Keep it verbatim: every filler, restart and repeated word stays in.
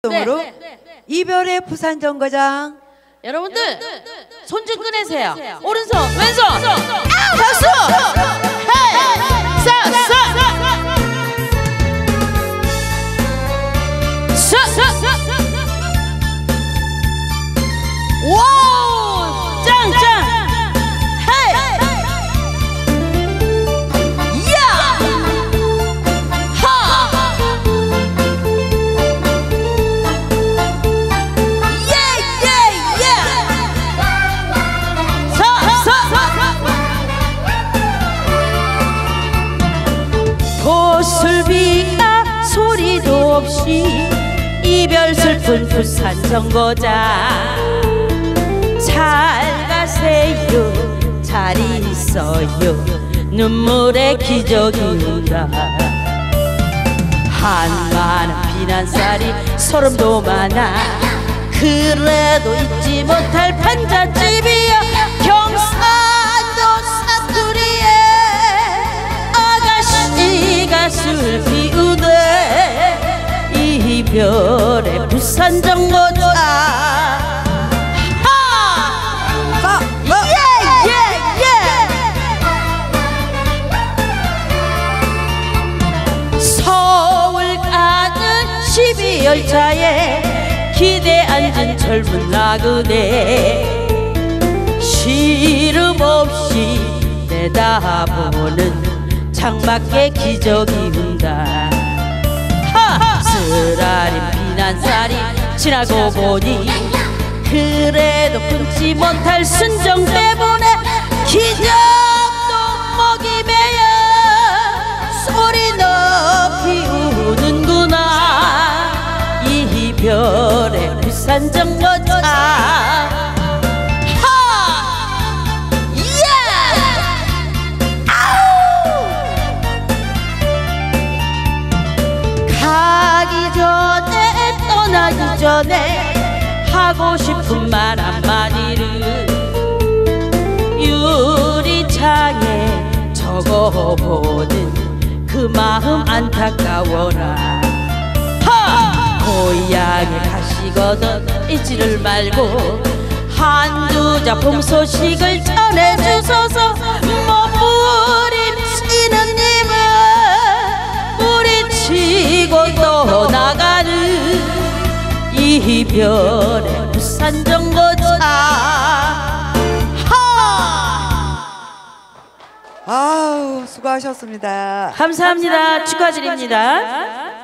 으로 네, 네, 네. 이별의 부산 정거장. 여러분들 손 좀 꺼내세요. 오른손 왼손 아, 박수. 와우 짱짱 보슬비가 소리도 없이 이별 슬픈 부산 정거장. 잘 가세요 잘 있어요 눈물의 기적이 온다. 한많은 비난살이 소름도 많아 그래도 잊지 못할 판잣집이야. 경산도 사투리에 아가씨가 술 피우네. 이별의 부산 정거장. 서울 가는 십이 열차에 기대 앉은 젊은 나그네. 시름 없이 내다보는 창밖에 기적이 운다. 쓰라린 비난살이 지나고 보니 그래도 끊지 못할 순정 때문에 기적도 목이 메여 소리 높이 우는구나. 이별의 부산 정거장. 가기 전에 떠나기 전에 하고 싶은 말 한마디를 유리창에 적어보는 그 마음 안타까워라. 고향에 가시거든 잊지를 말고 한두 작품 소식을 전해주소서. 몸부림치는 님은 뿌리치고 떠나가는 이별의 부산 정거장. 아우 수고하셨습니다. 감사합니다. 축하드립니다.